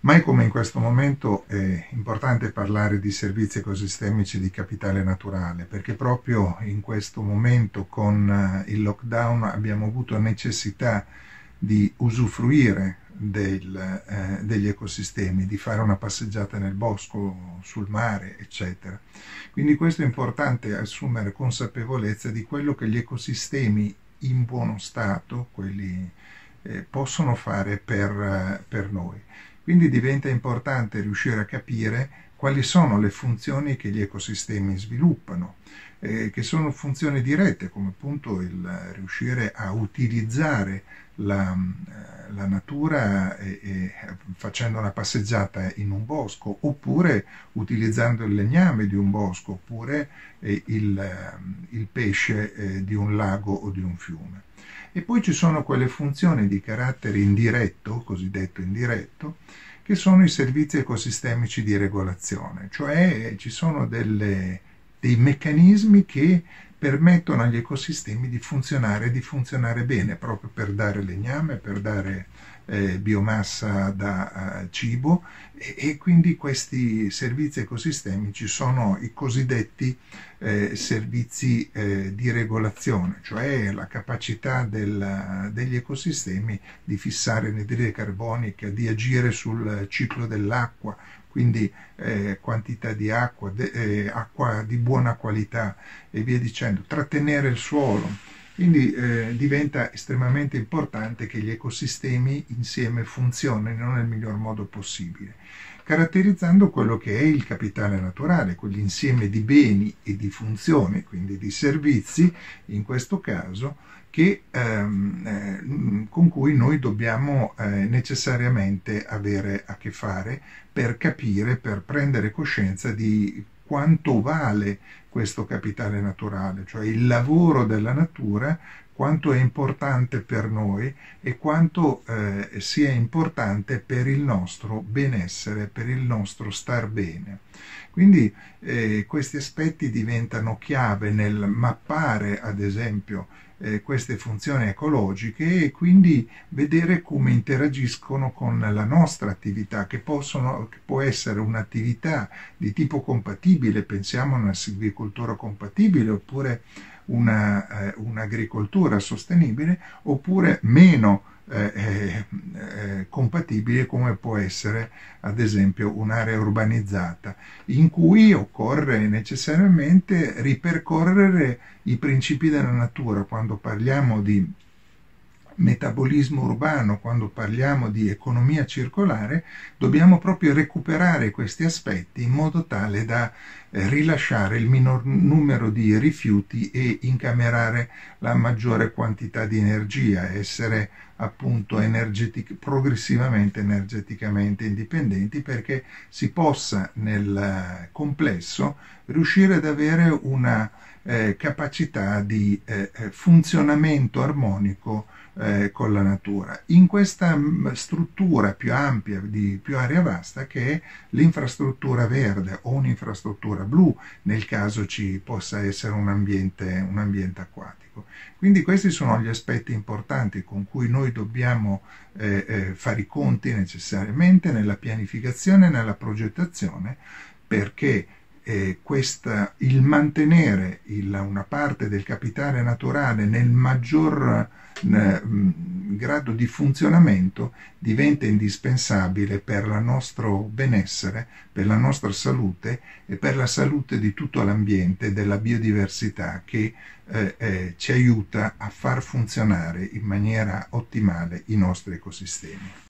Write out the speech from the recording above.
Mai come in questo momento è importante parlare di servizi ecosistemici di capitale naturale, perché proprio in questo momento con il lockdown abbiamo avuto necessità di usufruire degli ecosistemi, di fare una passeggiata nel bosco, sul mare, eccetera. Quindi questo è importante, assumere consapevolezza di quello che gli ecosistemi in buono stato, quelli possono fare per noi. Quindi diventa importante riuscire a capire quali sono le funzioni che gli ecosistemi sviluppano, che sono funzioni dirette, come appunto il riuscire a utilizzare la natura facendo una passeggiata in un bosco, oppure utilizzando il legname di un bosco, oppure il pesce di un lago o di un fiume. E poi ci sono quelle funzioni di carattere indiretto, cosiddetto indiretto, che sono i servizi ecosistemici di regolazione, cioè ci sono dei meccanismi che permettono agli ecosistemi di funzionare bene, proprio per dare legname, per dare biomassa da cibo, e quindi questi servizi ecosistemici sono i cosiddetti servizi di regolazione, cioè la capacità degli ecosistemi di fissare anidride carbonica, di agire sul ciclo dell'acqua, quindi quantità di acqua, acqua di buona qualità e via dicendo, trattenere il suolo. Quindi diventa estremamente importante che gli ecosistemi insieme funzionino nel miglior modo possibile, caratterizzando quello che è il capitale naturale, quell'insieme di beni e di funzioni, quindi di servizi, in questo caso, con cui noi dobbiamo necessariamente avere a che fare per capire, per prendere coscienza di quanto vale questo capitale naturale, cioè il lavoro della natura, quanto è importante per noi e quanto sia importante per il nostro benessere, per il nostro star bene. Quindi questi aspetti diventano chiave nel mappare, ad esempio, queste funzioni ecologiche, e quindi vedere come interagiscono con la nostra attività, che può essere un'attività di tipo compatibile, pensiamo a una silvicoltura compatibile, oppure un'agricoltura sostenibile, oppure meno compatibile, come può essere ad esempio un'area urbanizzata, in cui occorre necessariamente ripercorrere i principi della natura. Quando parliamo di metabolismo urbano, quando parliamo di economia circolare, dobbiamo proprio recuperare questi aspetti in modo tale da rilasciare il minor numero di rifiuti e incamerare la maggiore quantità di energia, essere appunto progressivamente energeticamente indipendenti, perché si possa nel complesso riuscire ad avere una capacità di funzionamento armonico con la natura, in questa struttura più ampia, di più area vasta, che è l'infrastruttura verde o un'infrastruttura blu, nel caso ci possa essere un ambiente acquatico. Quindi questi sono gli aspetti importanti con cui noi dobbiamo fare i conti necessariamente nella pianificazione e nella progettazione, perché il mantenere una parte del capitale naturale nel maggior grado di funzionamento diventa indispensabile per il nostro benessere, per la nostra salute e per la salute di tutto l'ambiente, della biodiversità, che ci aiuta a far funzionare in maniera ottimale i nostri ecosistemi.